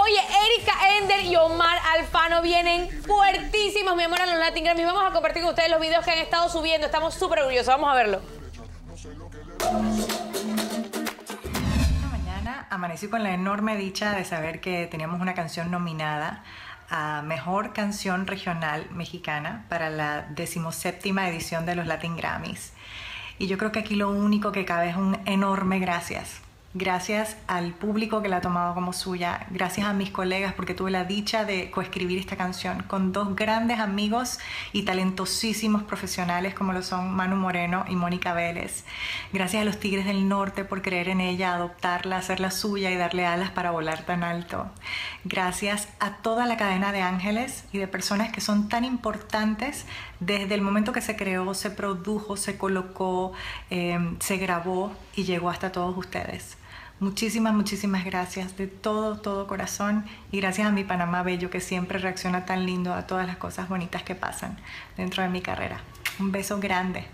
Oye, Erika Ender y Omar Alfano vienen fuertísimos, mi amor, a los Latin Grammy. Vamos a compartir con ustedes los videos que han estado subiendo. Estamos súper orgullosos. Vamos a verlo. Esta mañana amanecí con la enorme dicha de saber que teníamos una canción nominada a Mejor Canción Regional Mexicana para la 17ª edición de los Latin Grammys. Y yo creo que aquí lo único que cabe es un enorme gracias. Gracias al público que la ha tomado como suya, gracias a mis colegas porque tuve la dicha de coescribir esta canción con dos grandes amigos y talentosísimos profesionales como lo son Manu Moreno y Mónica Vélez. Gracias a los Tigres del Norte por creer en ella, adoptarla, hacerla suya y darle alas para volar tan alto. Gracias a toda la cadena de ángeles y de personas que son tan importantes desde el momento que se creó, se produjo, se colocó, se grabó y llegó hasta todos ustedes. Muchísimas, muchísimas gracias de todo corazón y gracias a mi Panamá bello que siempre reacciona tan lindo a todas las cosas bonitas que pasan dentro de mi carrera. Un beso grande.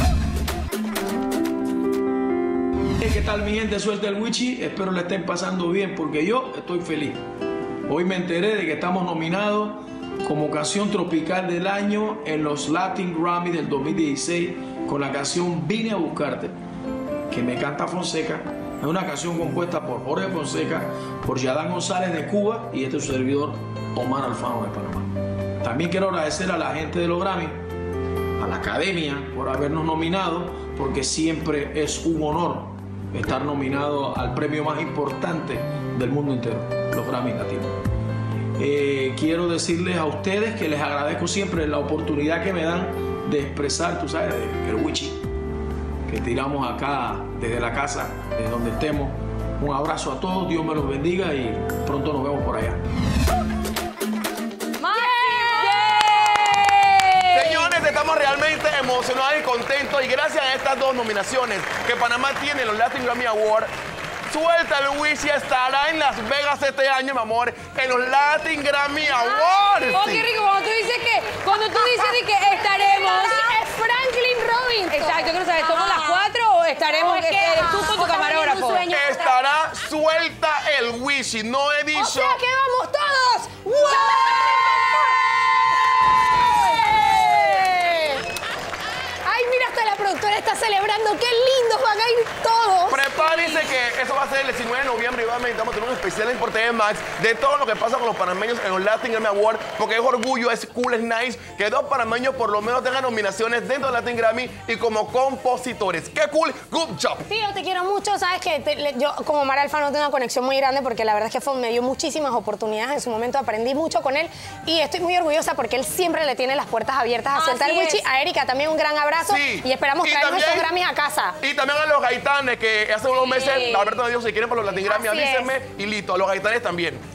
¿Qué tal mi gente? Suelta el Wichi, espero le estén pasando bien porque yo estoy feliz. Hoy me enteré de que estamos nominados como canción tropical del año en los Latin Grammy del 2016 con la canción Vine a Buscarte, que me canta Fonseca. Es una canción compuesta por Jorge Fonseca, por Yadán González de Cuba y este servidor Omar Alfano de Panamá. También quiero agradecer a la gente de los Grammy, a la Academia por habernos nominado, porque siempre es un honor estar nominado al premio más importante del mundo entero, los Grammy Latinos. Quiero decirles a ustedes que les agradezco siempre la oportunidad que me dan de expresar, tú sabes, el Wichi que tiramos acá desde la casa, desde donde estemos. Un abrazo a todos, Dios me los bendiga y pronto nos vemos por allá. Señores, estamos realmente emocionados y contentos y gracias a estas dos nominaciones que Panamá tiene en los Latin Grammy Awards, Suelta el Wichi estará en Las Vegas este año, mi amor, en los Latin Grammy Awards. Oh, qué rico, cuando tú dices que estaremos... Es Franklin Robinson. Exacto, quiero saber, ¿somos las 4 o estaremos tú con tu camarógrafo? Estará Suelta el Wichi, no he dicho... O sea que vamos todos. ¡Wow! Ay, mira, hasta la productora está celebrando. ¡Qué lindos van a ir todos! Prepárense que eso va a ser el 19 de noviembre y vamos a tener un especial en por TV Max de todo lo que pasa con los panameños en los Latin Grammy Awards, porque es orgullo, es cool, es nice que dos panameños por lo menos tengan nominaciones dentro del Latin Grammy y como compositores. ¡Qué cool! ¡Good job! Sí, yo te quiero mucho. Sabes que yo como Omar Alfano tengo una conexión muy grande porque la verdad es que me dio muchísimas oportunidades en su momento, aprendí mucho con él y estoy muy orgullosa porque él siempre le tiene las puertas abiertas a Suelta el Wichi. A Erika también un gran abrazo y esperamos traer nuestros Grammys a casa. Y también a los Gaitanes que hace unos meses, Alberto me dijo, si quieren para los Latin Grammy, avísenme y listo, a los Gaitanes también.